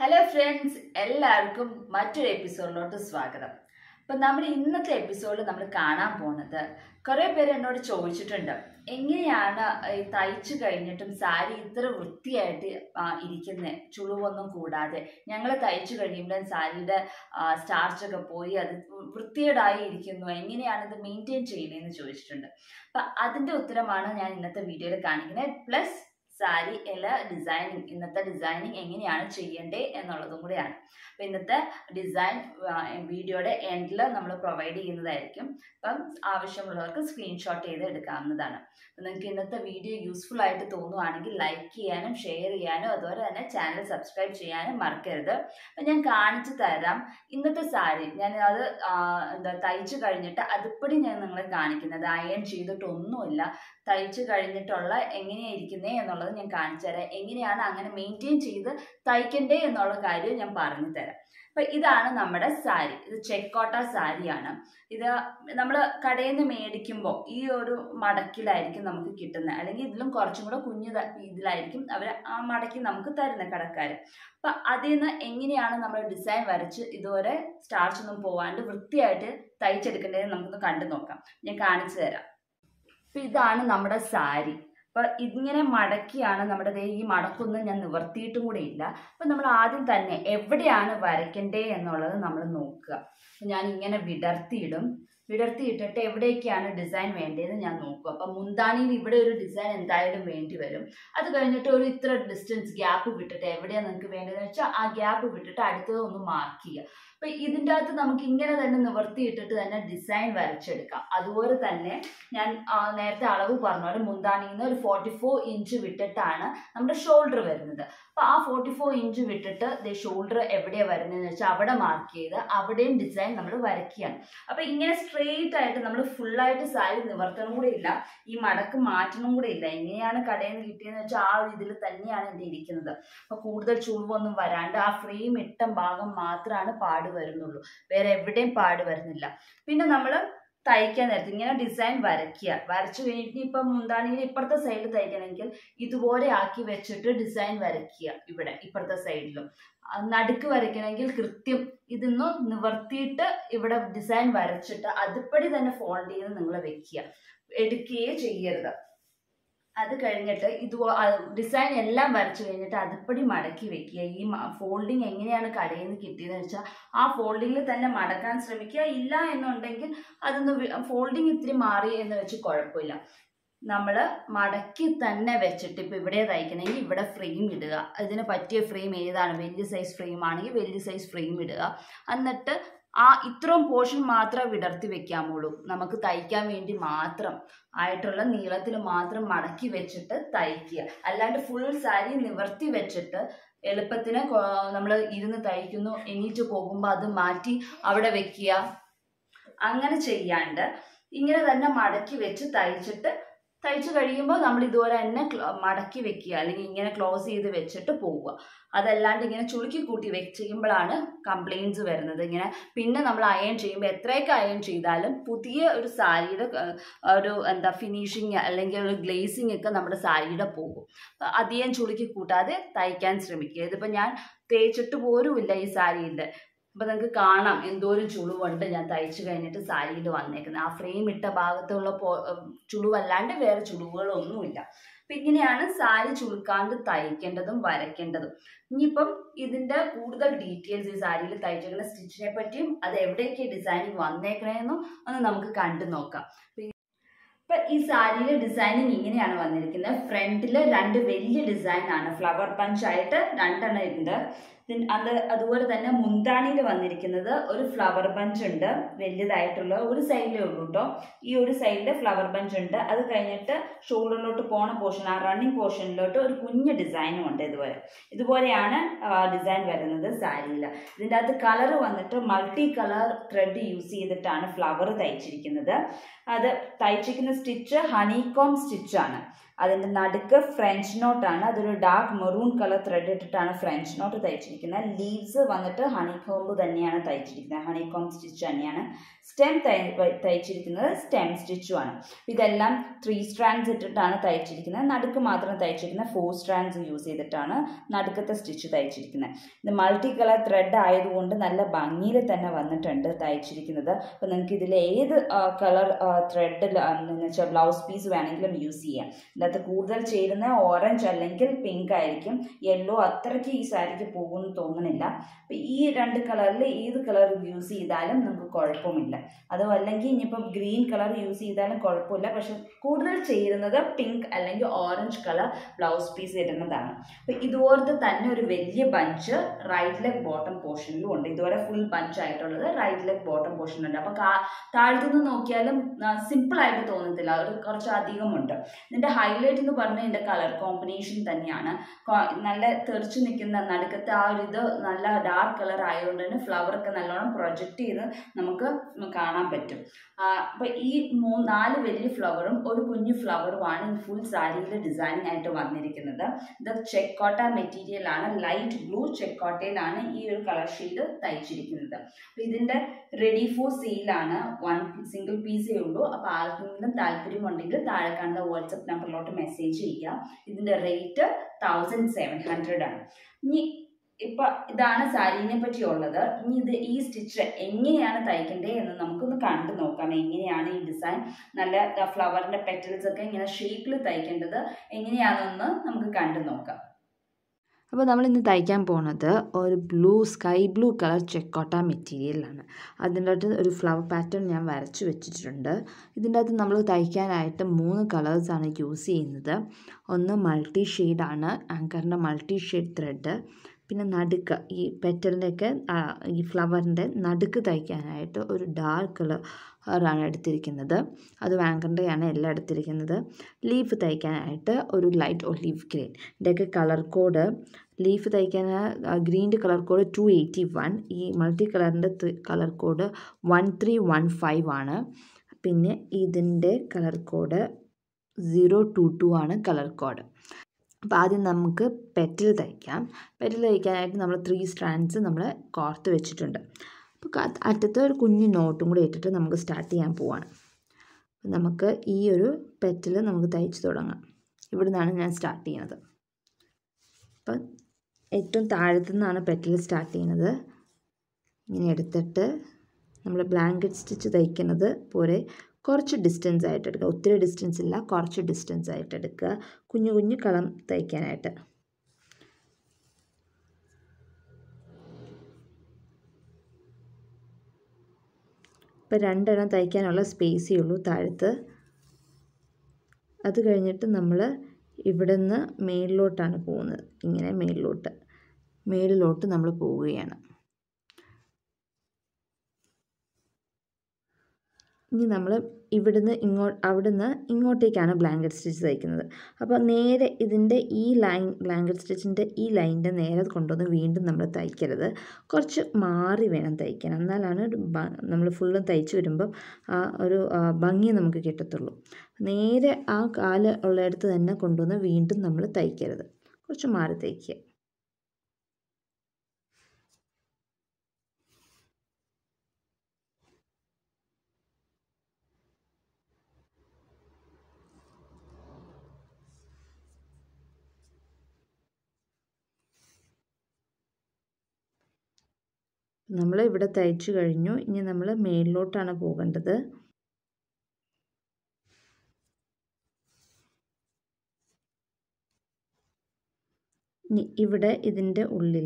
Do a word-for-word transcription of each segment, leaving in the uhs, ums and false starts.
Hello friends, എല്ലാവർക്കും മറ്റൊരു എപ്പിസോഡിലോട്ട് സ്വാഗതം. അപ്പം നമ്മൾ ഇന്നത്തെ എപ്പിസോഡിൽ നമ്മൾ കാണാൻ പോകുന്നത്, കുറേ പേര് എന്നോട് ചോദിച്ചിട്ടുണ്ട്, എങ്ങനെയാണ് ഈ തയ്ച്ചു കഴിഞ്ഞിട്ടും സാരി ഇത്ര വൃത്തിയായിട്ട് ഇരിക്കുന്നത്, ചുളിവൊന്നും കൂടാതെ. ഞങ്ങൾ തയ്ച്ചു കഴിയുമ്പോൾ സാരിയുടെ സ്റ്റാർച്ചൊക്കെ പോയി അത് വൃത്തികേടായി ഇരിക്കുന്നു, എങ്ങനെയാണ് ഇത് മെയിൻറ്റെയിൻ ചെയ്യുന്നതെന്ന് ചോദിച്ചിട്ടുണ്ട്. അപ്പം അതിൻ്റെ ഉത്തരമാണ് ഞാൻ ഇന്നത്തെ വീഡിയോയിൽ കാണിക്കുന്നത്. പ്ലസ് സാരി എല്ലാ ഡിസൈനിങ്, ഇന്നത്തെ ഡിസൈനിങ് എങ്ങനെയാണ് ചെയ്യേണ്ടത് എന്നുള്ളതും കൂടെയാണ്. അപ്പം ഇന്നത്തെ ഡിസൈൻ വീഡിയോയുടെ എൻഡിൽ നമ്മൾ പ്രൊവൈഡ് ചെയ്യുന്നതായിരിക്കും. അപ്പം ആവശ്യമുള്ളവർക്ക് സ്ക്രീൻഷോട്ട് ചെയ്ത് എടുക്കാവുന്നതാണ്. അപ്പം നിങ്ങൾക്ക് ഇന്നത്തെ വീഡിയോ യൂസ്ഫുൾ ആയിട്ട് തോന്നുവാണെങ്കിൽ ലൈക്ക് ചെയ്യാനും ഷെയർ ചെയ്യാനും അതുപോലെ തന്നെ ചാനൽ സബ്സ്ക്രൈബ് ചെയ്യാനും മറക്കരുത്. അപ്പം ഞാൻ കാണിച്ചു തരാം ഇന്നത്തെ സാരി. ഞാൻ അത് എന്താ തയ്ച്ചു കഴിഞ്ഞിട്ട് അതിപ്പടി ഞാൻ നിങ്ങളെ കാണിക്കുന്നത്, അയൺ ചെയ്തിട്ടൊന്നുമില്ല, തയ്ച്ചു കഴിഞ്ഞിട്ടുള്ള എങ്ങനെയാണ് ഇരിക്കുന്നത് എന്നുള്ളത് ഞാൻ കാണിച്ചു തരാം. എങ്ങനെയാണ് അങ്ങനെ മെയിൻറ്റെയിൻ ചെയ്ത് തയ്ക്കണ്ടേ എന്നുള്ള കാര്യം ഞാൻ പറഞ്ഞു തരാം. അപ്പം ഇതാണ് നമ്മുടെ സാരി. ഇത് ചെക്കോട്ട സാരിയാണ്. ഇത് നമ്മൾ കടയിൽ നിന്ന് മേടിക്കുമ്പോൾ ഈ ഒരു മടക്കിലായിരിക്കും നമുക്ക് കിട്ടുന്നത്, അല്ലെങ്കിൽ ഇതിലും കുറച്ചും കൂടെ കുഞ്ഞു ഇതിലായിരിക്കും അവർ ആ മടക്കി നമുക്ക് തരുന്നത് കടക്കാർ. അപ്പം അതിൽ നിന്ന് എങ്ങനെയാണ് നമ്മൾ ഡിസൈൻ വരച്ച് ഇതുവരെ സ്റ്റാർച്ച് ഒന്നും പോവാണ്ട് വൃത്തിയായിട്ട് തയ്ച്ചെടുക്കേണ്ടതെന്ന് നമുക്കൊന്ന് കണ്ടു നോക്കാം. ഞാൻ കാണിച്ചു തരാം. അപ്പം ഇതാണ് നമ്മുടെ സാരി. അപ്പം ഇതിങ്ങനെ മടക്കിയാണ് നമ്മുടെ ഈ മടക്കൊന്നും ഞാൻ നിവർത്തിയിട്ടും കൂടെ ഇല്ല. അപ്പം നമ്മൾ ആദ്യം തന്നെ എവിടെയാണ് വരയ്ക്കേണ്ടത് എന്നുള്ളത് നമ്മൾ നോക്കുക. അപ്പം ഞാൻ ഇങ്ങനെ വിടർത്തിയിടും. വിടർത്തിയിട്ടിട്ട് എവിടേക്കാണ് ഡിസൈൻ വേണ്ടതെന്ന് ഞാൻ നോക്കും. അപ്പം മുന്താണിയിൽ ഇവിടെ ഒരു ഡിസൈൻ എന്തായാലും വേണ്ടി വരും. അത് കഴിഞ്ഞിട്ട് ഒരു ഇത്ര ഡിസ്റ്റൻസ് ഗ്യാപ്പ് വിട്ടിട്ട് എവിടെയാണ് നിങ്ങൾക്ക് വേണ്ടതെന്ന് വെച്ചാൽ ആ ഗ്യാപ്പ് വിട്ടിട്ട് അടുത്തത് ഒന്ന് മാർക്ക് ചെയ്യുക. അപ്പം ഇതിൻ്റെ അകത്ത് നമുക്ക് ഇങ്ങനെ തന്നെ നിവർത്തിയിട്ടിട്ട് തന്നെ ഡിസൈൻ വരച്ചെടുക്കാം. അതുപോലെ തന്നെ ഞാൻ നേരത്തെ അളവ് പറഞ്ഞ മുന്താണിയിൽ നിന്ന് ഒരു ഫോർട്ടി ഫോർ ഇഞ്ച് വിട്ടിട്ടാണ് നമ്മുടെ ഷോൾഡർ വരുന്നത്. അപ്പം ആ ഫോർട്ടി ഫോർ ഇഞ്ച് വിട്ടിട്ട് ഷോൾഡർ എവിടെയാണ് വരുന്നതെന്ന് വെച്ചാൽ അവിടെ മാർക്ക് ചെയ്ത് അവിടെയും ഡിസൈൻ നമ്മൾ വരയ്ക്കുകയാണ്. അപ്പം ഇങ്ങനെ സ്ട്രെയിറ്റ് ആയിട്ട് നമ്മൾ ഫുള്ളായിട്ട് സാരി നിവർത്തണം കൂടെ ഇല്ല, ഈ മടക്ക് മാറ്റണം കൂടെ ഇല്ല. എങ്ങനെയാണ് കടയിൽ നിന്ന് കിട്ടിയതെന്ന് വെച്ചാൽ ആ ഒരു ഇതിൽ തന്നെയാണ് എൻ്റെ ഇരിക്കുന്നത്. അപ്പം കൂടുതൽ ചുളിവൊന്നും വരാണ്ട് ആ ഫ്രെയിം ഇട്ട ഭാഗം മാത്രമാണ് പാട് വരുന്നുള്ളൂ, വേറെ എവിടെയും പാട് വരുന്നില്ല. പിന്നെ നമ്മൾ തയ്ക്കാൻ നേരത്തെ ഇങ്ങനെ ഡിസൈൻ വരയ്ക്കുക. വരച്ചു കഴിഞ്ഞിട്ട് ഇപ്പം മുന്താണിയിൽ ഇപ്പുറത്തെ സൈഡിൽ തയ്ക്കണമെങ്കിൽ ഇതുപോലെ ആക്കി വെച്ചിട്ട് ഡിസൈൻ വരയ്ക്കുക. ഇവിടെ ഇപ്പുറത്തെ സൈഡിലും നടുക്ക് വരയ്ക്കണമെങ്കിൽ കൃത്യം ഇതൊന്ന് നിവർത്തിയിട്ട് ഇവിടെ ഡിസൈൻ വരച്ചിട്ട് അതുപടി തന്നെ ഫോൾഡ് ചെയ്ത് നിങ്ങൾ വെക്കുക, എടുക്കുകയേ ചെയ്യരുത്. അത് കഴിഞ്ഞിട്ട് ഇത് ഡിസൈൻ എല്ലാം വരച്ചു കഴിഞ്ഞിട്ട് അതുപടി മടക്കി വെക്കുക. ഈ ഫോൾഡിങ് എങ്ങനെയാണ് കടയിൽ നിന്ന് കിട്ടിയതെന്ന് വെച്ചാൽ ആ ഫോൾഡിങ്ങിൽ തന്നെ മടക്കാൻ ശ്രമിക്കുക. ഇല്ല എന്നുണ്ടെങ്കിൽ അതൊന്ന് ഫോൾഡിങ് ഇത്തിരി മാറി എന്ന് വെച്ച് കുഴപ്പമില്ല. നമ്മൾ മടക്കി തന്നെ വെച്ചിട്ട് ഇപ്പം ഇവിടെ തയ്ക്കണമെങ്കിൽ ഇവിടെ ഫ്രെയിം ഇടുക. ഇതിന് പറ്റിയ ഫ്രെയിം ഏതാണ്, വലിയ സൈസ് ഫ്രെയിം ആണെങ്കിൽ വലിയ സൈസ് ഫ്രെയിം ഇടുക. എന്നിട്ട് ആ ഇത്രയും പോർഷൻ മാത്രമേ വിടർത്തി വെക്കാമുള്ളൂ, നമുക്ക് തയ്ക്കാൻ വേണ്ടി മാത്രം ആയിട്ടുള്ള നീളത്തിൽ മാത്രം മടക്കി വെച്ചിട്ട് തയ്ക്കുക. അല്ലാണ്ട് ഫുൾ സാരി നിവർത്തി വെച്ചിട്ട് എളുപ്പത്തിന് നമ്മൾ ഇരുന്ന് തയ്ക്കുന്നു, എണീറ്റ് പോകുമ്പോൾ അത് മാറ്റി അവിടെ വെക്കുക, അങ്ങനെ ചെയ്യാണ്ട് ഇങ്ങനെ തന്നെ മടക്കി വെച്ച് തയ്ച്ചിട്ട് തയ്ച്ച് കഴിയുമ്പോൾ നമ്മൾ ഇതുപോലെ തന്നെ മടക്കി വെക്കുക, അല്ലെങ്കിൽ ഇങ്ങനെ ക്ലോസ് ചെയ്ത് വെച്ചിട്ട് പോവുക. അതല്ലാണ്ട് ഇങ്ങനെ ചുളുക്കി കൂട്ടി വെച്ച് ചെയ്യുമ്പോഴാണ് കംപ്ലയിൻറ്റ്സ് വരുന്നത്. ഇങ്ങനെ പിന്നെ നമ്മൾ അയൺ ചെയ്യുമ്പോൾ എത്രയൊക്കെ അയൺ ചെയ്താലും പുതിയ ഒരു സാരിയുടെ ഒരു എന്താ ഫിനിഷിങ് അല്ലെങ്കിൽ ഒരു ഗ്ലേസിങ് ഒക്കെ നമ്മുടെ സാരിയുടെ പോകും. അധികം ചുളുക്കി കൂട്ടാതെ തയ്ക്കാൻ ശ്രമിക്കുക. ഇതിപ്പോൾ ഞാൻ തേച്ചിട്ട് പോലുമില്ല ഈ സാരിയിൽ. അപ്പം നിങ്ങൾക്ക് കാണാം എന്തോരം ചുളിവുണ്ട് ഞാൻ തയ്ച്ചു കഴിഞ്ഞിട്ട് സാരിയിൽ വന്നേക്കുന്നത്. ആ ഫ്രെയിം ഇട്ട ഭാഗത്തുള്ള ചുളിവല്ലാണ്ട് വേറെ ചുളിവുകളൊന്നുമില്ല. അപ്പം ഇങ്ങനെയാണ് സാരി ചുളുക്കാണ്ട് തയ്ക്കേണ്ടതും വരയ്ക്കേണ്ടതും. ഇനിയിപ്പം ഇതിൻ്റെ കൂടുതൽ ഡീറ്റെയിൽസ് ഈ സാരിയിൽ തയ്ച്ചേക്കുന്ന സ്റ്റിച്ചിനെ പറ്റിയും അത് എവിടേക്ക് ഡിസൈനിങ് വന്നേക്കണേന്നും ഒന്ന് നമുക്ക് കണ്ടു നോക്കാം. അപ്പം ഈ സാരിയിലെ ഡിസൈനിങ് ഇങ്ങനെയാണ് വന്നിരിക്കുന്നത്. ഫ്രണ്ടിൽ രണ്ട് വലിയ ഡിസൈനാണ്, ഫ്ലവർ പഞ്ചായിട്ട് രണ്ടെണ്ണം ഉണ്ട്. അത് അതുപോലെ തന്നെ മുന്താണിയിൽ വന്നിരിക്കുന്നത് ഒരു ഫ്ലവർ ബഞ്ച് ഉണ്ട്, വലിയതായിട്ടുള്ള ഒരു സൈഡിലേ ഉള്ളൂ കേട്ടോ. ഈ ഒരു സൈഡിൽ ഫ്ലവർ ബഞ്ച് ഉണ്ട്. അത് കഴിഞ്ഞിട്ട് ഷോൾഡറിലോട്ട് പോണ പോർഷൻ, ആ റണ്ണിങ് പോർഷനിലോട്ട് ഒരു കുഞ്ഞ് ഡിസൈനും ഉണ്ട്. ഇതുപോലെ ഇതുപോലെയാണ് ഡിസൈൻ വരുന്നത് സാരിയിൽ. ഇതിൻ്റെ അകത്ത് കളർ വന്നിട്ട് മൾട്ടി കളർ ത്രെഡ് യൂസ് ചെയ്തിട്ടാണ് ഫ്ലവർ തയ്ച്ചിരിക്കുന്നത്. അത് തയ്ച്ചിരിക്കുന്ന സ്റ്റിച്ച് ഹണികോം സ്റ്റിച്ചാണ്. അതിൻ്റെ നടുക്ക് ഫ്രഞ്ച് നോട്ടാണ്. അതൊരു ഡാർക്ക് മെറൂൺ കളർ ത്രെഡ് ഇട്ടിട്ടാണ് ഫ്രഞ്ച് നോട്ട് തയ്ച്ചിരിക്കുന്നത്. ലീവ്സ് വന്നിട്ട് ഹണികോംബ് തന്നെയാണ് തയ്ച്ചിരിക്കുന്നത്, ഹണികോംബ് സ്റ്റിച്ച് തന്നെയാണ്. സ്റ്റെം തയ്ച്ചിരിക്കുന്നത് സ്റ്റെം സ്റ്റിച്ചുമാണ്. ഇതെല്ലാം ത്രീ സ്ട്രാൻഡ്സ് ഇട്ടിട്ടാണ് തയ്ച്ചിരിക്കുന്നത്. നടുക്ക് മാത്രം തയ്ച്ചിരിക്കുന്നത് ഫോർ സ്ട്രാൻഡ്സ് യൂസ് ചെയ്തിട്ടാണ് നടുക്കത്തെ സ്റ്റിച്ച് തയ്ച്ചിരിക്കുന്നത്. ഇത് മൾട്ടി കളർ ത്രെഡ് ആയതുകൊണ്ട് നല്ല ഭംഗിയിൽ തന്നെ വന്നിട്ടുണ്ട് തയ്ച്ചിരിക്കുന്നത്. അപ്പോൾ നിങ്ങൾക്ക് ഇതിൽ ഏത് കളർ ത്രെഡിൽ എന്ന് വെച്ചാൽ ബ്ലൗസ് പീസ് വേണമെങ്കിലും യൂസ് ചെയ്യാം. ഇതിനകത്ത് കൂടുതൽ ചേരുന്ന ഓറഞ്ച് അല്ലെങ്കിൽ പിങ്ക് ആയിരിക്കും. യെല്ലോ അത്രയ്ക്ക് ഈ സാരിക്ക് പോകുമെന്ന് തോന്നുന്നില്ല. അപ്പോൾ ഈ രണ്ട് കളറിൽ ഏത് കളർ യൂസ് ചെയ്താലും നമുക്ക് കുഴപ്പമില്ല. അതോ അല്ലെങ്കിൽ ഇനിയിപ്പം ഗ്രീൻ കളർ യൂസ് ചെയ്താലും കുഴപ്പമില്ല. പക്ഷെ കൂടുതൽ ചേരുന്നത് പിങ്ക് അല്ലെങ്കിൽ ഓറഞ്ച് കളർ ബ്ലൗസ് പീസ് ഇടുന്നതാണ്. അപ്പോൾ ഇതുപോലത്തെ തന്നെ ഒരു വലിയ ബഞ്ച് റൈറ്റ് ലെഗ് ബോട്ടം പോർഷനിലും ഉണ്ട്. ഇതുവരെ ഫുൾ ബഞ്ച് ആയിട്ടുള്ളത് റൈറ്റ് ലെഗ് ബോട്ടം പോർഷനുണ്ട്. അപ്പോൾ താഴ്ത്തുനിന്ന് നോക്കിയാലും സിമ്പിളായിട്ട് തോന്നത്തില്ല, ഒരു കുറച്ച് അധികമുണ്ട്. ഇതിൻ്റെ ഹൈലൈറ്റ് എന്ന് പറഞ്ഞാൽ ഇതിൻ്റെ കളർ കോമ്പിനേഷൻ തന്നെയാണ്. നല്ല തെറിച്ച് നിൽക്കുന്ന നടുക്കത്തെ ആ ഒരു ഇത് നല്ല ഡാർക്ക് കളർ ആയതുകൊണ്ട് തന്നെ ഫ്ലവറൊക്കെ നല്ലോണം പ്രൊജക്റ്റ് ചെയ്ത് നമുക്ക് കാണാൻ പറ്റും. അപ്പോൾ ഈ മൂന്ന് നാല് വലിയ ഫ്ലവറും ഒരു കുഞ്ഞു ഫ്ലവറുമാണ് ഈ ഫുൾ സാരിയിൽ ഡിസൈനിങ് ആയിട്ട് വന്നിരിക്കുന്നത്. ഇത് ചെക്കോട്ട മെറ്റീരിയലാണ്, ലൈറ്റ് ബ്ലൂ ചെക്കോട്ടയിലാണ് ഈ ഒരു കളർ ഷെയ്ഡ് തയ്ച്ചിരിക്കുന്നത്. അപ്പോൾ ഇതിൻ്റെ റെഡി ഫോർ സെയിലാണ്, വൺ സിംഗിൾ പീസേ ഉള്ളൂ. അപ്പോൾ ആർക്കെങ്കിലും താല്പര്യമുണ്ടെങ്കിൽ താഴെ കാണുന്ന വാട്സപ്പ് നമ്പറിലോട്ട് മെസ്സേജ് ചെയ്യുക. ഇതിൻ്റെ റേറ്റ് തൗസൻഡ് സെവൻ ഹൺഡ്രഡ് ആണ്. ഇനി ഇപ്പം ഇതാണ് സാരീനെ പറ്റിയുള്ളത്. ഇനി ഇത് ഈ സ്റ്റിച്ച് എങ്ങനെയാണ് തയ്ക്കേണ്ടത് എന്ന് നമുക്കൊന്ന് കണ്ടു നോക്കാം. എങ്ങനെയാണ് ഈ ഡിസൈൻ നല്ല ഫ്ലവറിൻ്റെ പെറ്റൽസ് ഒക്കെ ഇങ്ങനെ ഷേപ്പിൽ തയ്ക്കേണ്ടത് എങ്ങനെയാണെന്ന് നമുക്ക് കണ്ടു നോക്കാം. അപ്പോൾ നമ്മൾ ഇന്ന് തയ്ക്കാൻ പോകുന്നത് ഒരു ബ്ലൂ സ്കൈ ബ്ലൂ കളർ ചെക്കോട്ട മെറ്റീരിയലാണ്. അതിൻ്റെ അകത്ത് ഒരു ഫ്ലവർ പാറ്റേൺ ഞാൻ വരച്ച് വെച്ചിട്ടുണ്ട്. ഇതിൻ്റെ അകത്ത് നമ്മൾ തയ്ക്കാനായിട്ട് മൂന്ന് കളേഴ്സാണ് യൂസ് ചെയ്യുന്നത്. ഒന്ന് മൾട്ടി ഷെയ്ഡാണ്, ആങ്കറിൻ്റെ മൾട്ടി ഷെയ്ഡ് ത്രെഡ്. പിന്നെ നടുക്ക് ഈ പെറ്റലിൻ്റെയൊക്കെ ഈ ഫ്ലവറിൻ്റെ നടുക്ക് തയ്ക്കാനായിട്ട് ഒരു ഡാർക്ക് കളറാണ് എടുത്തിരിക്കുന്നത്. അത് ആങ്കറിൻ്റെയാണ് എല്ലാം എടുത്തിരിക്കുന്നത്. ലീഫ് തയ്ക്കാനായിട്ട് ഒരു ലൈറ്റ് ഒലീവ് ഗ്രീൻ. ഇതിൻ്റെയൊക്കെ കളർ കോഡ് ലീഫ് തയ്ക്കാൻ ഗ്രീൻ്റെ colour code two eighty one, ഈ മൾട്ടി കളറിൻ്റെ colour code one three one five ആണ്. പിന്നെ ഇതിൻ്റെ colour code zero two two ആണ് കളർ കോഡ്. അപ്പോൾ ആദ്യം നമുക്ക് പെറ്റൽ തയ്ക്കാം. പെറ്റൽ തയ്ക്കാനായിട്ട് നമ്മൾ ത്രീ സ്ട്രാൻഡ്സ് നമ്മൾ കോർത്ത് വെച്ചിട്ടുണ്ട്. അപ്പോൾ അറ്റത്ത് ഒരു കുഞ്ഞു നോട്ടും കൂടി ഇട്ടിട്ട് നമുക്ക് സ്റ്റാർട്ട് ചെയ്യാൻ പോവാണ്. നമുക്ക് ഈ ഒരു പെറ്റൽ നമുക്ക് തയ്ച്ച് തുടങ്ങാം. ഇവിടെ നിന്നാണ് ഞാൻ സ്റ്റാർട്ട് ചെയ്യുന്നത്. അപ്പം ഏറ്റവും താഴത്തു നിന്നാണ് പെറ്റൽ സ്റ്റാർട്ട് ചെയ്യുന്നത്. ഇങ്ങനെ എടുത്തിട്ട് നമ്മൾ ബ്ലാങ്കറ്റ് സ്റ്റിച്ച് തയ്ക്കുന്നത് പോലെ കുറച്ച് ഡിസ്റ്റൻസ് ആയിട്ട് എടുക്കുക. ഒത്തിരി ഡിസ്റ്റൻസ് ഇല്ല, കുറച്ച് ഡിസ്റ്റൻസ് ആയിട്ട് എടുക്കുക കുഞ്ഞു കുഞ്ഞു കളം തയ്ക്കാനായിട്ട്. ഇപ്പോൾ രണ്ടെണ്ണം തയ്ക്കാനുള്ള സ്പേസേ ഉള്ളൂ താഴത്ത്. അത് കഴിഞ്ഞിട്ട് നമ്മൾ ഇവിടെ നിന്ന് മേളിലോട്ടാണ് പോകുന്നത്. ഇങ്ങനെ മേളിലോട്ട് മേളിലോട്ട് നമ്മൾ പോവുകയാണ്. ഇനി നമ്മൾ ഇവിടുന്ന് ഇങ്ങോട്ട് അവിടുന്ന് ഇങ്ങോട്ടേക്കാണ് ബ്ലാങ്കറ്റ് സ്റ്റിച്ച് തയ്ക്കുന്നത്. അപ്പോൾ നേരെ ഇതിൻ്റെ ഈ ലൈൻ ബ്ലാങ്കറ്റ് സ്റ്റിച്ചിൻ്റെ ഈ ലൈനിൻ്റെ നേരെ കൊണ്ടുവന്ന് വീണ്ടും നമ്മൾ തയ്ക്കരുത്. കുറച്ച് മാറി വേണം തയ്ക്കാൻ, എന്നാലാണ് ഒരു നമ്മൾ ഫുള്ളും തയ്ച്ച് വരുമ്പം ആ ഒരു ഭംഗി നമുക്ക് കിട്ടത്തുള്ളൂ. നേരെ ആ കാല് ഉള്ളിടത്ത് തന്നെ കൊണ്ടുവന്ന് വീണ്ടും നമ്മൾ തയ്ക്കരുത്, കുറച്ച് മാറി തയ്ക്കുക. നമ്മൾ ഇവിടെ തയ്ച്ചു കഴിഞ്ഞു. ഇനി നമ്മൾ മേളിലോട്ടാണ് പോകേണ്ടത്. ഇനി ഇവിടെ ഇതിൻ്റെ ഉള്ളിൽ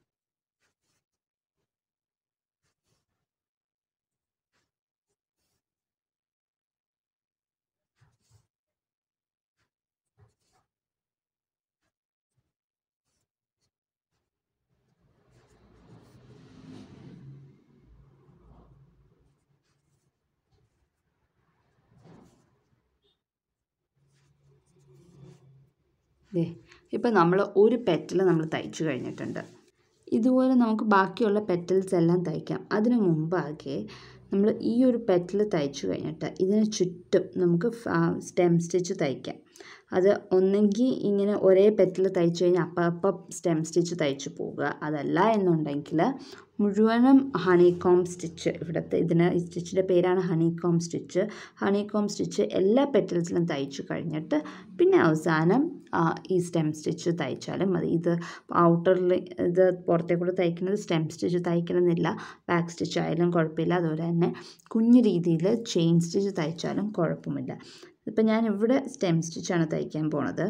ദേ ഇപ്പം നമ്മൾ ഒരു പെറ്റൽ നമ്മൾ തയ്ച്ചു കഴിഞ്ഞിട്ടുണ്ട്. ഇതുപോലെ നമുക്ക് ബാക്കിയുള്ള പെറ്റൽസ് എല്ലാം തയ്ക്കാം. അതിനു മുമ്പാകെ നമ്മൾ ഈ ഒരു പെറ്റൽ തയ്ച്ചു കഴിഞ്ഞിട്ട് ഇതിന് ചുറ്റും നമുക്ക് സ്റ്റെം സ്റ്റിച്ച് തയ്ക്കാം. അത് ഒന്നെങ്കിൽ ഇങ്ങനെ ഒരേ പെറ്റിൽ തയ്ച്ചു കഴിഞ്ഞാൽ അപ്പം അപ്പം സ്റ്റെം സ്റ്റിച്ച് തയ്ച്ചു പോവുക. അതല്ല എന്നുണ്ടെങ്കിൽ മുഴുവനും ഹണികോം സ്റ്റിച്ച്, ഇവിടുത്തെ ഇതിന് ഈ സ്റ്റിച്ചിൻ്റെ പേരാണ് ഹണികോം സ്റ്റിച്ച്. ഹണികോം സ്റ്റിച്ച് എല്ലാ പെറ്റൽസിലും തയ്ച്ചു കഴിഞ്ഞിട്ട് പിന്നെ അവസാനം ഈ സ്റ്റെം സ്റ്റിച്ച് തയ്ച്ചാലും മതി. ഇത് ഔട്ടറിൽ ഇത് പുറത്തേക്കൂടെ തയ്ക്കുന്നത് സ്റ്റെം സ്റ്റിച്ച് തയ്ക്കണമെന്നില്ല. ബാക്ക് സ്റ്റിച്ച് ആയാലും കുഴപ്പമില്ല. അതുപോലെ തന്നെ കുഞ്ഞു രീതിയിൽ ചെയിൻ സ്റ്റിച്ച് തയ്ച്ചാലും കുഴപ്പമില്ല. ഇപ്പം ഞാൻ ഇവിടെ സ്റ്റെം സ്റ്റിച്ചാണ് തയ്ക്കാൻ പോണത്.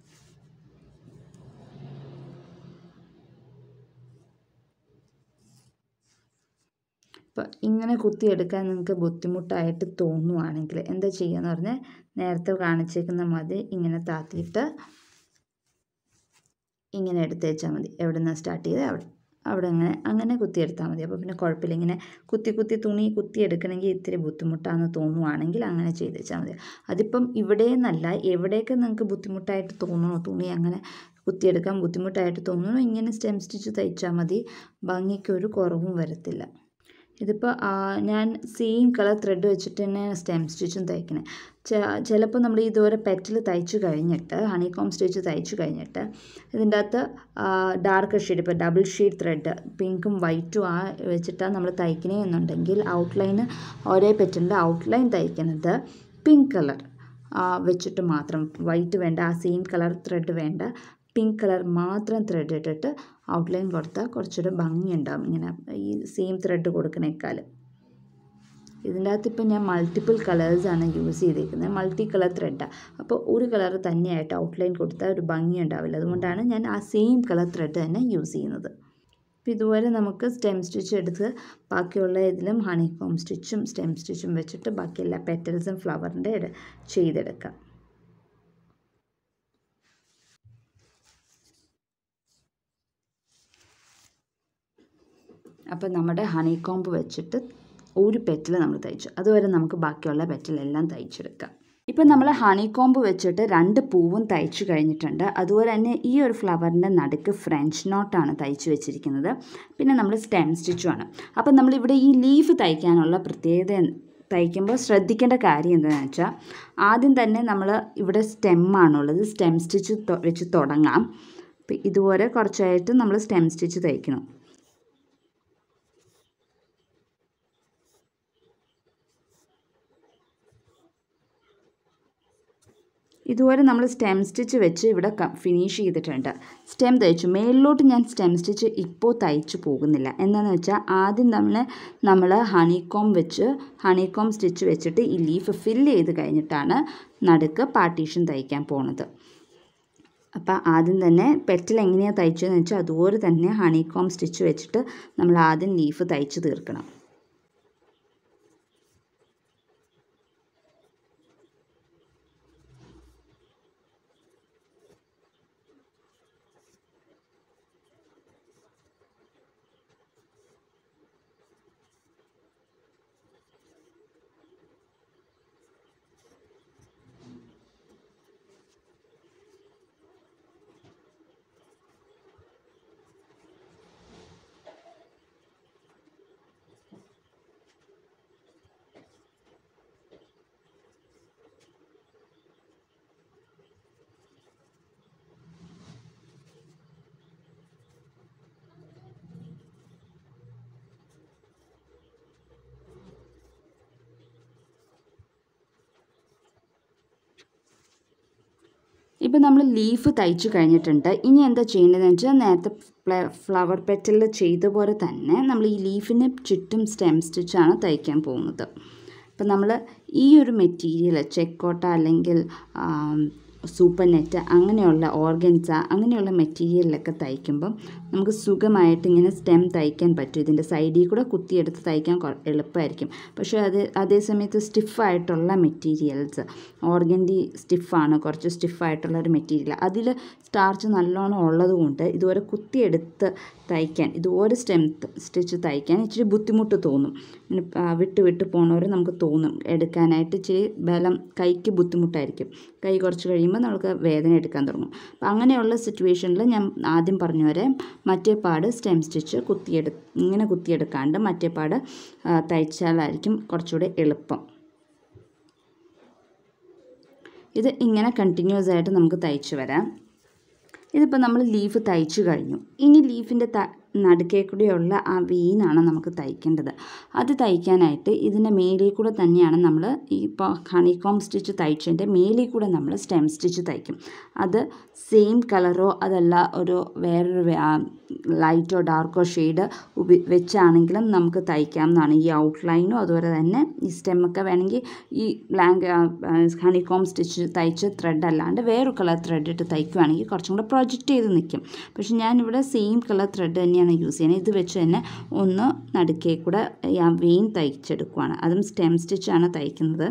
അപ്പോൾ ഇങ്ങനെ കുത്തിയെടുക്കാൻ നിങ്ങൾക്ക് ബുദ്ധിമുട്ടായിട്ട് തോന്നുവാണെങ്കിൽ എന്താ ചെയ്യുകയെന്ന് പറഞ്ഞാൽ നേരത്തെ കാണിച്ചേക്കുന്ന മതി ഇങ്ങനെ താത്തിയിട്ട് ഇങ്ങനെ എടുത്ത് വെച്ചാൽ മതി. എവിടെ നിന്നാണ് സ്റ്റാർട്ട് ചെയ്ത് അവിടെ അവിടെ അങ്ങനെ അങ്ങനെ കുത്തിയെടുത്താൽ മതി. അപ്പോൾ പിന്നെ കുഴപ്പമില്ല. ഇങ്ങനെ കുത്തി കുത്തി തുണി കുത്തിയെടുക്കണമെങ്കിൽ ഇത്തിരി ബുദ്ധിമുട്ടാണെന്ന് തോന്നുവാണെങ്കിൽ അങ്ങനെ ചെയ്ത് വെച്ചാൽ മതി. അതിപ്പം ഇവിടെ നിന്നല്ല, എവിടെയൊക്കെ നിങ്ങൾക്ക് ബുദ്ധിമുട്ടായിട്ട് തോന്നണോ, തുണി അങ്ങനെ കുത്തിയെടുക്കാൻ ബുദ്ധിമുട്ടായിട്ട് തോന്നണോ, ഇങ്ങനെ സ്റ്റെം സ്റ്റിച്ച് തയ്ച്ചാൽ മതി. ഭംഗിക്കൊരു കുറവും വരത്തില്ല. ഇതിപ്പോൾ ഞാൻ സെയിം കളർ ത്രെഡ് വെച്ചിട്ട് തന്നെ സ്റ്റെം സ്റ്റിച്ചും തയ്ക്കണേ. ചിലപ്പോൾ നമ്മൾ ഇതുവരെ പെറ്റിൽ തയ്ച്ചു കഴിഞ്ഞിട്ട് ഹണികോം സ്റ്റിച്ച് തയ്ച്ചു കഴിഞ്ഞിട്ട് ഇതിൻ്റെ അകത്ത് ഡാർക്ക് ഷെയ്ഡ്, ഇപ്പോൾ ഡബിൾ ഷെയ്ഡ് ത്രെഡ് പിങ്കും വൈറ്റും ആ വെച്ചിട്ടാണ് നമ്മൾ തയ്ക്കണേ എന്നുണ്ടെങ്കിൽ ഔട്ട്ലൈന് ഒരേ പെറ്റലിൻ്റെ ഔട്ട്ലൈൻ തയ്ക്കുന്നത് പിങ്ക് കളർ വെച്ചിട്ട് മാത്രം, വൈറ്റ് വേണ്ട, ആ സെയിം കളർ ത്രെഡ് വേണ്ട, പിങ്ക് കളർ മാത്രം ത്രെഡ് ഇട്ടിട്ട് ഔട്ട്ലൈൻ കൊടുത്താൽ കുറച്ചുകൂടെ ഭംഗിയുണ്ടാകും. ഇങ്ങനെ ഈ സെയിം ത്രെഡ് കൊടുക്കണേക്കാൾ. ഇതിൻ്റെ അകത്ത് ഇപ്പം ഞാൻ മൾട്ടിപ്പിൾ കളേഴ്സാണ് യൂസ് ചെയ്തേക്കുന്നത്, മൾട്ടി കളർ ത്രെഡാണ്. അപ്പോൾ ഒരു കളർ തന്നെയായിട്ട് ഔട്ട്ലൈൻ കൊടുത്താൽ ഒരു ഭംഗി ഉണ്ടാവില്ല. അതുകൊണ്ടാണ് ഞാൻ ആ സെയിം കളർ ത്രെഡ് തന്നെ യൂസ് ചെയ്യുന്നത്. അപ്പോൾ ഇതുപോലെ നമുക്ക് സ്റ്റെം സ്റ്റിച്ച് എടുത്ത് ബാക്കിയുള്ള ഇതിലും ഹണികോം സ്റ്റിച്ചും സ്റ്റെം സ്റ്റിച്ചും വെച്ചിട്ട് ബാക്കി എല്ലാ പെറ്റൽസും ഫ്ലവറിൻ്റെ ചെയ്തെടുക്കാം. അപ്പോൾ നമ്മുടെ ഹണികോംബ് വെച്ചിട്ട് ഒരു പെറ്റൽ നമ്മൾ തയ്ച്ചു. അതുവരെ നമുക്ക് ബാക്കിയുള്ള പെറ്റലെല്ലാം തയ്ച്ചെടുക്കാം. ഇപ്പം നമ്മൾ ഹണികോംബ് വെച്ചിട്ട് രണ്ട് പൂവും തയ്ച്ചു കഴിഞ്ഞിട്ടുണ്ട്. അതുപോലെ തന്നെ ഈ ഒരു ഫ്ലവറിൻ്റെ നടുക്ക് ഫ്രഞ്ച് നോട്ടാണ് തയ്ച്ചു വെച്ചിരിക്കുന്നത്. പിന്നെ നമ്മൾ സ്റ്റെം സ്റ്റിച്ചുമാണ്. അപ്പം നമ്മളിവിടെ ഈ ലീഫ് തയ്ക്കാനുള്ള പ്രത്യേകത തയ്ക്കുമ്പോൾ ശ്രദ്ധിക്കേണ്ട കാര്യം എന്താണെന്ന് വെച്ചാൽ ആദ്യം തന്നെ നമ്മൾ ഇവിടെ സ്റ്റെമ്മാണുള്ളത്, സ്റ്റെം സ്റ്റിച്ച് വെച്ച് തുടങ്ങാം. അപ്പം ഇതുപോലെ കുറച്ചായിട്ട് നമ്മൾ സ്റ്റെം സ്റ്റിച്ച് തയ്ക്കണം. ഇതുവരെ നമ്മൾ സ്റ്റെം സ്റ്റിച്ച് വെച്ച് ഇവിടെ ഫിനിഷ് ചെയ്തിട്ടുണ്ട്. സ്റ്റെം തയ്ച്ചു. മേളിലോട്ട് ഞാൻ സ്റ്റെം സ്റ്റിച്ച് ഇപ്പോൾ തയ്ച്ചു പോകുന്നില്ല. എന്താണെന്ന് വെച്ചാൽ ആദ്യം നമ്മൾ നമ്മൾ ഹണികോം വെച്ച് ഹണികോം സ്റ്റിച്ച് വെച്ചിട്ട് ഈ ലീഫ് ഫില്ല് ചെയ്ത് കഴിഞ്ഞിട്ടാണ് നടുക്ക് പാർട്ടീഷൻ തയ്ക്കാൻ പോണത്. അപ്പോൾ ആദ്യം തന്നെ പെറ്റൽ എങ്ങനെയാണ് തയ്ച്ചതെന്ന് വെച്ചാൽ അതുപോലെ തന്നെ ഹണികോം സ്റ്റിച്ച് വെച്ചിട്ട് നമ്മൾ ആദ്യം ലീഫ് തയ്ച്ച് തീർക്കണം. ഇപ്പോൾ നമ്മൾ ലീഫ് തയ്ച്ചു കഴിഞ്ഞിട്ടുണ്ട്. ഇനി എന്താ ചെയ്യേണ്ടതെന്ന് വെച്ചാൽ നേരത്തെ ഫ്ലവർ പെറ്റലിൽ ചെയ്ത പോലെ തന്നെ നമ്മൾ ഈ ലീഫിന് ചുറ്റും സ്റ്റെം സ്റ്റിച്ചാണ് തയ്ക്കാൻ പോകുന്നത്. അപ്പം നമ്മൾ ഈ ഒരു മെറ്റീരിയൽ ചെക്കോട്ട അല്ലെങ്കിൽ സൂപ്പർ നെറ്റ് അങ്ങനെയുള്ള ഓർഗൻസ അങ്ങനെയുള്ള മെറ്റീരിയലിലൊക്കെ തയ്ക്കുമ്പം നമുക്ക് സുഖമായിട്ട് ഇങ്ങനെ സ്റ്റെം തയ്ക്കാൻ പറ്റും. ഇതിൻ്റെ സൈഡിൽ കൂടെ കുത്തിയെടുത്ത് തയ്ക്കാൻ എളുപ്പമായിരിക്കും. പക്ഷേ അത് അതേ സമയത്ത് സ്റ്റിഫായിട്ടുള്ള മെറ്റീരിയൽസ്, ഓർഗൻഡി സ്റ്റിഫാണ്, കുറച്ച് സ്റ്റിഫായിട്ടുള്ള ഒരു മെറ്റീരിയൽ, അതിൽ സ്റ്റാർച്ച് നല്ലോണം ഉള്ളതുകൊണ്ട് ഇതുപോലെ കുത്തിയെടുത്ത് തയ്ക്കാൻ, ഇതുപോലെ സ്റ്റെം സ്റ്റിച്ച് തയ്ക്കാൻ ഇച്ചിരി ബുദ്ധിമുട്ട് തോന്നും. ഇങ്ങനെ വിട്ട് വിട്ട് പോണവർ നമുക്ക് തോന്നും എടുക്കാനായിട്ട് ഇച്ചിരി ബലം, കൈക്ക് ബുദ്ധിമുട്ടായിരിക്കും. കൈ കുറച്ച് കഴിയുമ്പോൾ നമുക്ക് വേദന എടുക്കാൻ തുടങ്ങും. അപ്പം അങ്ങനെയുള്ള സിറ്റുവേഷനിൽ ഞാൻ ആദ്യം പറഞ്ഞ പോലെ മറ്റേ പാട് സ്റ്റെം സ്റ്റിച്ച് കുത്തിയെടു ഇങ്ങനെ കുത്തിയെടുക്കാണ്ട് മറ്റേ പാട് തയ്ച്ചാലായിരിക്കും കുറച്ചുകൂടെ എളുപ്പം. ഇത് ഇങ്ങനെ കണ്ടിന്യൂസ് ആയിട്ട് നമുക്ക് തയ്ച്ച് വരാം. ഇതിപ്പോൾ നമ്മൾ ലീഫ് തയ്ച്ചു കഴിഞ്ഞു. ഇനി ലീഫിൻ്റെ ത നടുക്കേ കൂടെയുള്ള ആ വീനാണ് നമുക്ക് തയ്ക്കേണ്ടത്. അത് തയ്ക്കാനായിട്ട് ഇതിൻ്റെ മേലിൽ കൂടെ തന്നെയാണ് നമ്മൾ ഇപ്പോൾ ഹണികോം സ്റ്റിച്ച് തയ്ച്ചതിൻ്റെ മേലിൽ കൂടെ നമ്മൾ സ്റ്റെം സ്റ്റിച്ച് തയ്ക്കും. അത് സെയിം കളറോ അതല്ല ഒരു വേറൊരു ലൈറ്റോ ഡാർക്കോ ഷെയ്ഡ് ഉപ വെച്ചാണെങ്കിലും നമുക്ക് തയ്ക്കാവുന്നതാണ്. ഈ ഔട്ട്ലൈനും അതുപോലെ തന്നെ ഈ സ്റ്റെമ്മൊക്കെ വേണമെങ്കിൽ ഈ ബ്ലാങ്ക് ഹണികോം സ്റ്റിച്ച് തയ്ച്ച് ത്രെഡ് അല്ലാണ്ട് വേറൊരു കളർ ത്രെഡ് ഇട്ട് തയ്ക്കുകയാണെങ്കിൽ കുറച്ചും കൂടെ പ്രൊജക്റ്റ് ചെയ്ത് നിൽക്കും. പക്ഷെ ഞാനിവിടെ സെയിം കളർ ത്രെഡ് തന്നെയാണ് യൂസ് ചെയ്യുന്നത്. ഇത് വെച്ച് തന്നെ ഒന്ന് നടുക്കേ കൂടെ ആ വെയിൻ തയ്ച്ചെടുക്കുകയാണ്. അതും സ്റ്റെം സ്റ്റിച്ചാണ് തയ്ക്കുന്നത്.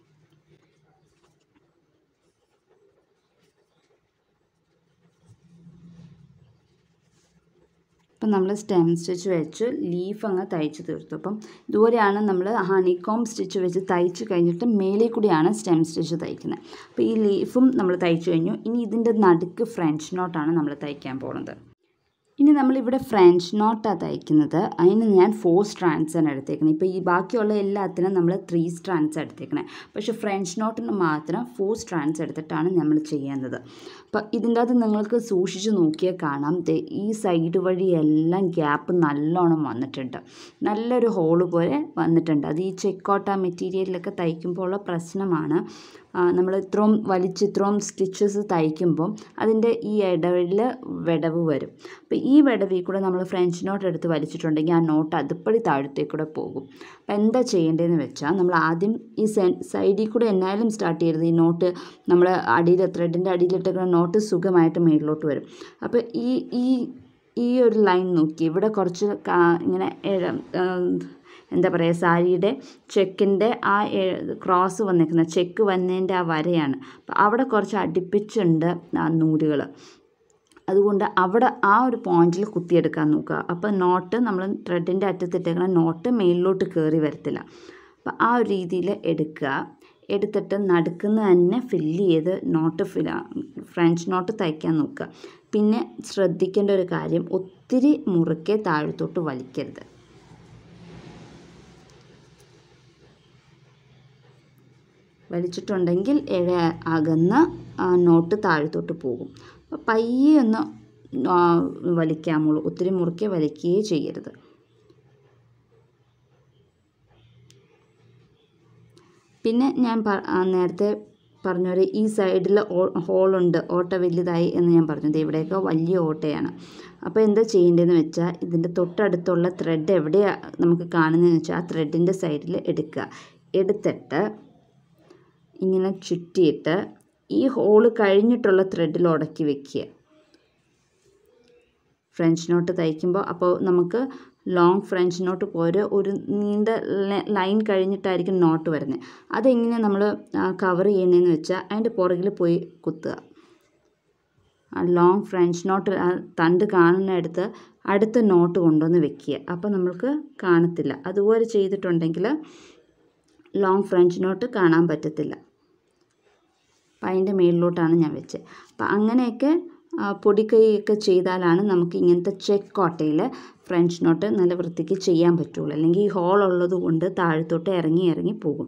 അപ്പം നമ്മൾ സ്റ്റെം സ്റ്റിച്ച് വെച്ച് ലീഫ് അങ്ങ് തയ്ച്ച് തീർത്തു. അപ്പം ഇതുപോലെയാണ് നമ്മൾ ഹണികോം സ്റ്റിച്ച് വെച്ച് തയ്ച്ച് കഴിഞ്ഞിട്ട് മേലെ കൂടിയാണ് സ്റ്റെം സ്റ്റിച്ച് തയ്ക്കുന്നത്. അപ്പോൾ ഈ ലീഫും നമ്മൾ തയ്ച്ചു കഴിഞ്ഞു. ഇനി ഇതിൻ്റെ നടുക്ക് ഫ്രഞ്ച് നോട്ടാണ് നമ്മൾ തയ്ക്കാൻ പോകുന്നത്. ഇനി നമ്മളിവിടെ ഫ്രഞ്ച് നോട്ടാണ് തയ്ക്കുന്നത്. അതിന് ഞാൻ ഫോർ സ്ട്രാൻഡ്സാണ് എടുത്തേക്കുന്നത്. ഇപ്പോൾ ഈ ബാക്കിയുള്ള എല്ലാത്തിനും നമ്മൾ ത്രീ സ്ട്രാൻഡ്സ് എടുത്തേക്കുന്നത്. പക്ഷേ ഫ്രഞ്ച് നോട്ടിന് മാത്രം ഫോർ സ്ട്രാൻഡ്സ് എടുത്തിട്ടാണ് നമ്മൾ ചെയ്യുന്നത്. അപ്പോൾ ഇതിൻ്റെ അകത്ത് നിങ്ങൾക്ക് സൂക്ഷിച്ച് നോക്കിയാൽ കാണാം, ഈ സൈഡ് വഴി എല്ലാം ഗ്യാപ്പ് നല്ലോണം വന്നിട്ടുണ്ട്. നല്ലൊരു ഹോള് പോലെ വന്നിട്ടുണ്ട്. അത് ഈ ചെക്കോട്ട മെറ്റീരിയലിലൊക്കെ തയ്ക്കുമ്പോൾ ഉള്ള പ്രശ്നമാണ്. നമ്മൾ ഇത്രയും വലിച്ച് ഇത്രയും സ്റ്റിച്ചസ് തയ്ക്കുമ്പം അതിൻ്റെ ഈ ഇടവിൽ വിടവ് വരും. അപ്പോൾ ഈ വിടവിൽ കൂടെ നമ്മൾ ഫ്രഞ്ച് നോട്ട് എടുത്ത് വലിച്ചിട്ടുണ്ടെങ്കിൽ ആ നോട്ട് അതുപ്പടി താഴത്തേക്കൂടെ പോകും. അപ്പോൾ എന്താ ചെയ്യേണ്ടതെന്ന് വെച്ചാൽ നമ്മൾ ആദ്യം ഈ സെ സൈഡിൽ കൂടെ എന്നാലും സ്റ്റാർട്ട് ചെയ്യരുത്. ഈ നോട്ട് നമ്മൾ അടിയിൽ ത്രെഡിൻ്റെ അടിയിലിട്ടേക്കുന്ന നോട്ട് സുഖമായിട്ട് മേളിലോട്ട് വരും. അപ്പോൾ ഈ ഈ ഈ ഒരു ലൈൻ നോക്കി ഇവിടെ കുറച്ച് ഇങ്ങനെ എന്താ പറയുക, സാരിയുടെ ചെക്കിൻ്റെ ആ ക്രോസ് വന്നേക്കുന്ന ചെക്ക് വന്നതിൻ്റെ ആ വരയാണ്. അപ്പോൾ അവിടെ കുറച്ച് അടുപ്പിച്ചുണ്ട് ആ നൂലുകൾ. അതുകൊണ്ട് അവിടെ ആ ഒരു പോയിന്റിൽ കുത്തിയെടുക്കാൻ നോക്കുക. അപ്പോൾ നോട്ട് നമ്മൾ ത്രെഡിൻ്റെ അറ്റത്തിട്ടേക്കുന്ന നോട്ട് മേലിലോട്ട് കയറി വരത്തില്ല. അപ്പോൾ ആ ഒരു രീതിയിൽ എടുക്കുക. എടുത്തിട്ട് നടുക്കുന്ന തന്നെ ഫില്ല് ചെയ്ത് നോട്ട് ഫിൽ ഫ്രഞ്ച് നോട്ട് തയ്ക്കാൻ നോക്കുക. പിന്നെ ശ്രദ്ധിക്കേണ്ട ഒരു കാര്യം, ഒത്തിരി മുറുക്കെ താഴത്തോട്ട് വലിക്കരുത്. വലിച്ചിട്ടുണ്ടെങ്കിൽ ഇഴ അകന്ന് നോട്ട് താഴത്തോട്ട് പോകും. അപ്പോൾ പയ്യെ ഒന്ന് വലിക്കാമുള്ളൂ, ഒത്തിരി മുറുക്കെ വലിക്കുകയേ ചെയ്യരുത്. പിന്നെ ഞാൻ നേരത്തെ പറഞ്ഞ ഈ സൈഡിൽ ഹോളുണ്ട്, ഓട്ട വലുതായി എന്ന് ഞാൻ പറഞ്ഞത്. ഇവിടെയൊക്കെ വലിയ ഓട്ടയാണ്. അപ്പോൾ എന്താ ചെയ്യേണ്ടതെന്ന് വെച്ചാൽ ഇതിൻ്റെ തൊട്ടടുത്തുള്ള ത്രെഡ് എവിടെയാണ് നമുക്ക് കാണുന്നതെന്ന് വെച്ചാൽ ആ ത്രെഡിൻ്റെ സൈഡിൽ എടുക്കുക. എടുത്തിട്ട് ഇങ്ങനെ ചുറ്റിയിട്ട് ഈ ഹോള് കഴിഞ്ഞിട്ടുള്ള ത്രെഡിൽ ഉടക്കി വെക്കുക. ഫ്രഞ്ച് നോട്ട് തയ്ക്കുമ്പോൾ അപ്പോൾ നമുക്ക് ലോങ് ഫ്രഞ്ച് നോട്ട് പോലെ ഒരു നീണ്ട ലൈൻ കഴിഞ്ഞിട്ടായിരിക്കും നോട്ട് വരുന്നത്. അതെങ്ങനെ നമ്മൾ കവർ ചെയ്യണമെന്ന് വെച്ചാൽ അതിൻ്റെ പുറകിൽ പോയി കുത്തുക. ആ ലോങ് ഫ്രഞ്ച് നോട്ട് തണ്ട് കാണുന്നിടത്ത് അടുത്ത നോട്ട് കൊണ്ടുവന്ന് വെക്കുക. അപ്പോൾ നമ്മൾക്ക് കാണത്തില്ല. അതുപോലെ ചെയ്തിട്ടുണ്ടെങ്കിൽ ലോങ് ഫ്രഞ്ച് നോട്ട് കാണാൻ പറ്റത്തില്ല. അപ്പം അതിൻ്റെ മേളിലോട്ടാണ് ഞാൻ വെച്ചത്. അപ്പം അങ്ങനെയൊക്കെ പൊടിക്കൈയൊക്കെ ചെയ്താലാണ് നമുക്ക് ഇങ്ങനത്തെ ചെക്ക് കോട്ടയിൽ ഫ്രഞ്ച് നോട്ട് നല്ല വൃത്തിക്ക് ചെയ്യാൻ പറ്റുള്ളൂ. അല്ലെങ്കിൽ ഈ ഹോൾ ഉള്ളത് കൊണ്ട് താഴത്തോട്ട് ഇറങ്ങി ഇറങ്ങി പോകും.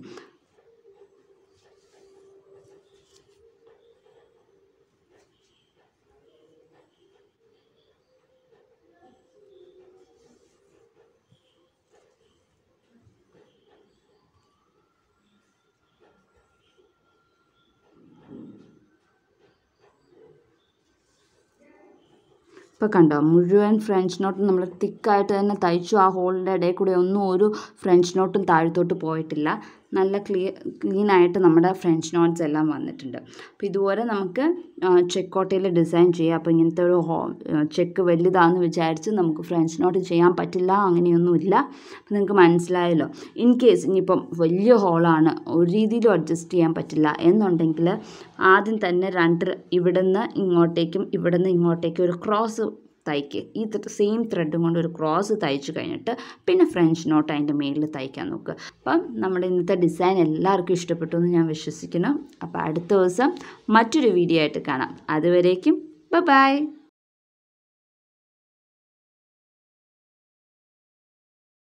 ഇപ്പോൾ കണ്ടോ, മുഴുവൻ ഫ്രഞ്ച് നോട്ടും നമ്മൾ തിക്കായിട്ട് തന്നെ തയ്ച്ചു. ആ ഹോളിൻ്റെ ഇടയിൽ കൂടെ ഒന്നും ഒരു ഫ്രഞ്ച് നോട്ടും താഴത്തോട്ട് പോയിട്ടില്ല. നല്ല ക്ലിയർ ക്ലീനായിട്ട് നമ്മുടെ ഫ്രഞ്ച് നോട്ട്സ് എല്ലാം വന്നിട്ടുണ്ട്. അപ്പോൾ ഇതുപോലെ നമുക്ക് ചെക്കോട്ടയിൽ ഡിസൈൻ ചെയ്യാം. അപ്പോൾ ഇങ്ങനത്തെ ഒരു ഹോ ചെക്ക് വലുതാണെന്ന് വിചാരിച്ച് നമുക്ക് ഫ്രഞ്ച് നോട്ട് ചെയ്യാൻ പറ്റില്ല, അങ്ങനെയൊന്നുമില്ല. അപ്പോൾ നിങ്ങൾക്ക് മനസ്സിലായല്ലോ. ഇൻ കേസ് ഇനിയിപ്പം വലിയ ഹോളാണ്, ഒരു രീതിയിലും അഡ്ജസ്റ്റ് ചെയ്യാൻ പറ്റില്ല എന്നുണ്ടെങ്കിൽ ആദ്യം തന്നെ രണ്ട് ഇവിടുന്ന് ഇങ്ങോട്ടേക്കും ഇവിടുന്ന് ഇങ്ങോട്ടേക്കും ഒരു ക്രോസ് തയ്ക്ക്. ഈ സെയിം ത്രെഡും കൊണ്ട് ഒരു ക്രോസ് തയ്ച്ച് കഴിഞ്ഞിട്ട് പിന്നെ ഫ്രഞ്ച് നോട്ട് അതിൻ്റെ മേലിൽ തയ്ക്കാൻ നോക്കുക. അപ്പം നമ്മുടെ ഇന്നത്തെ ഡിസൈൻ എല്ലാവർക്കും ഇഷ്ടപ്പെട്ടു എന്ന് ഞാൻ വിശ്വസിക്കുന്നു. അപ്പോൾ അടുത്ത ദിവസം മറ്റൊരു വീഡിയോ ആയിട്ട് കാണാം. അതുവരേക്കും ബൈ ബൈ.